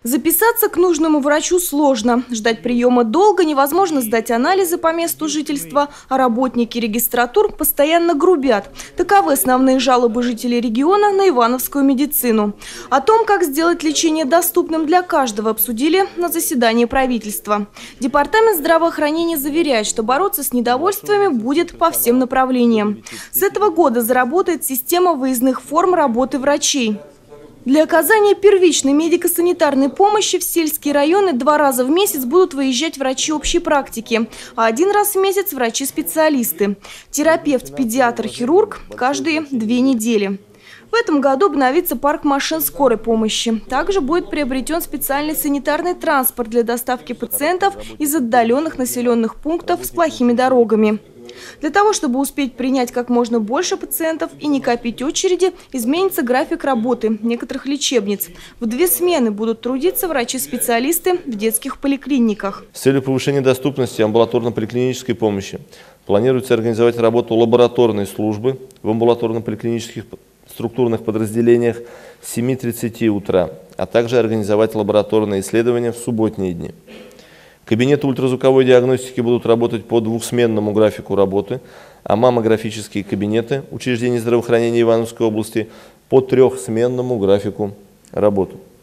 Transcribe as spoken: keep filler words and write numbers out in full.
Записаться к нужному врачу сложно. Ждать приема долго, невозможно сдать анализы по месту жительства, а работники регистратур постоянно грубят. Таковы основные жалобы жителей региона на ивановскую медицину. О том, как сделать лечение доступным для каждого, обсудили на заседании правительства. Департамент здравоохранения заверяет, что бороться с недовольствами будет по всем направлениям. С этого года заработает система выездных форм работы врачей. Для оказания первичной медико-санитарной помощи в сельские районы два раза в месяц будут выезжать врачи общей практики, а один раз в месяц врачи-специалисты. Терапевт, педиатр, хирург каждые две недели. В этом году обновится парк машин скорой помощи. Также будет приобретен специальный санитарный транспорт для доставки пациентов из отдаленных населенных пунктов с плохими дорогами. Для того, чтобы успеть принять как можно больше пациентов и не копить очереди, изменится график работы некоторых лечебниц. В две смены будут трудиться врачи-специалисты в детских поликлиниках. С целью повышения доступности амбулаторно-поликлинической помощи планируется организовать работу лабораторной службы в амбулаторно-поликлинических структурных подразделениях с семи тридцати утра, а также организовать лабораторные исследования в субботние дни. Кабинеты ультразвуковой диагностики будут работать по двухсменному графику работы, а маммографические кабинеты учреждений здравоохранения Ивановской области по трехсменному графику работы.